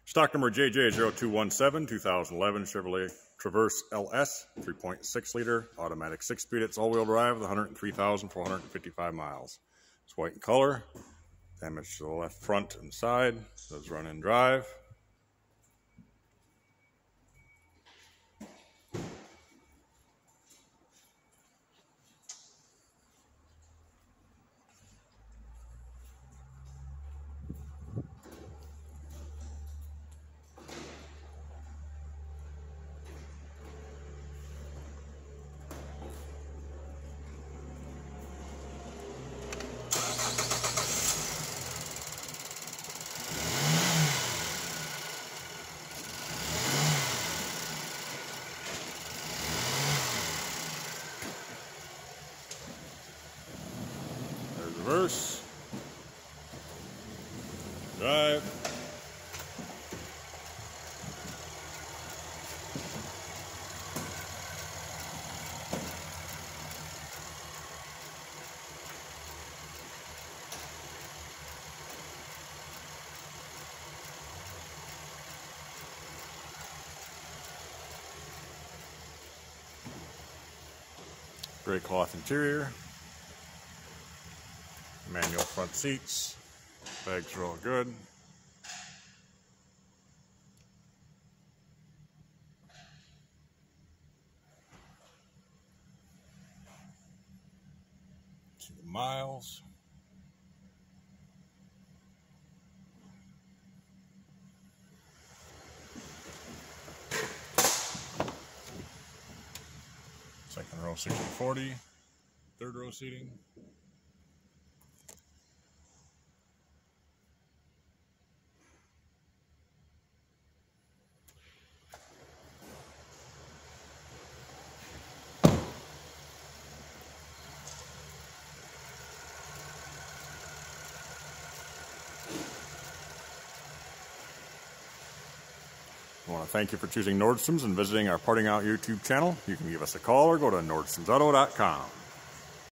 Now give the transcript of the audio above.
Stock number JJ0217, 2011 Chevrolet Traverse LS, 3.6 liter, automatic 6-speed. It's all-wheel drive with 103,455 miles. It's white in color, damage to the left front and side, does run and drive. Reverse, drive, gray cloth interior. Manual front seats, bags are all good. See the miles. Second row 60/40, third row seating. I want to thank you for choosing Nordstrom's and visiting our Parting Out YouTube channel. You can give us a call or go to nordstromsauto.com.